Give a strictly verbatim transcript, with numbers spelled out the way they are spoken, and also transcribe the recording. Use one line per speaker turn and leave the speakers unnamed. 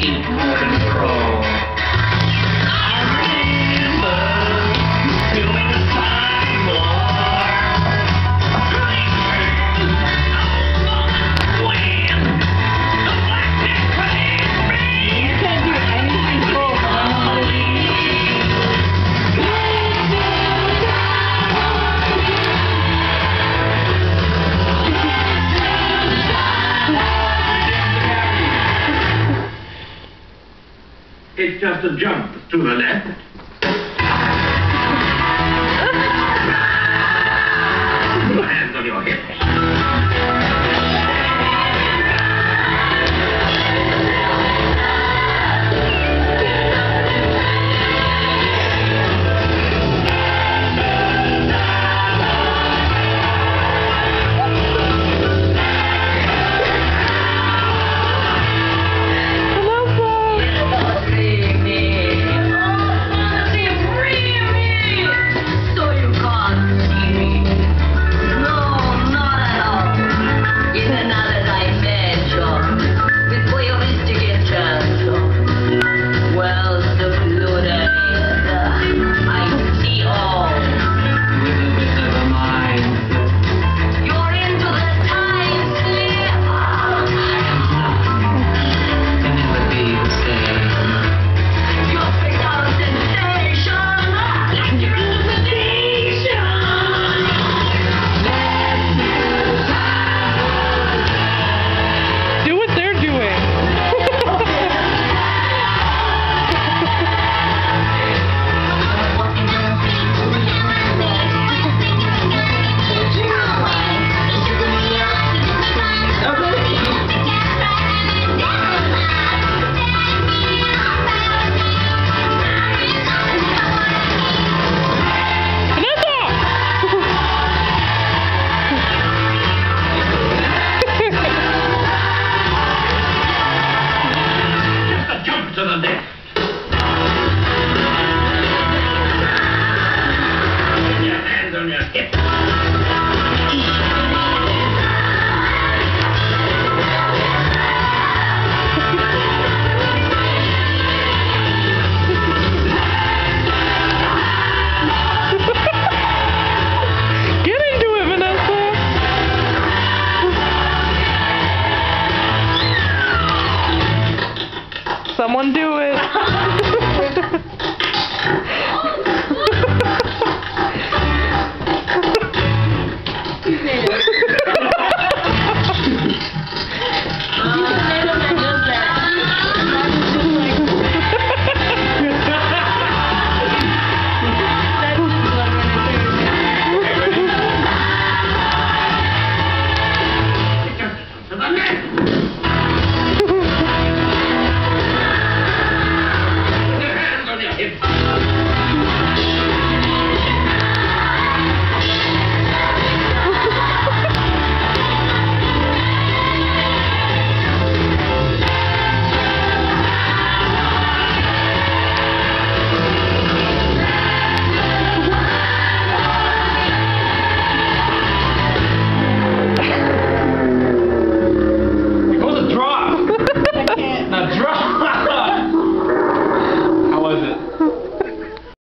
keep control. I remember doing the time war. When the black man craves me.
You can't do anything cool.
It's just a jump to the left. Put hands on your hips. To the left. Put your hands on your hips.
Get into it, Vanessa. Someone do it.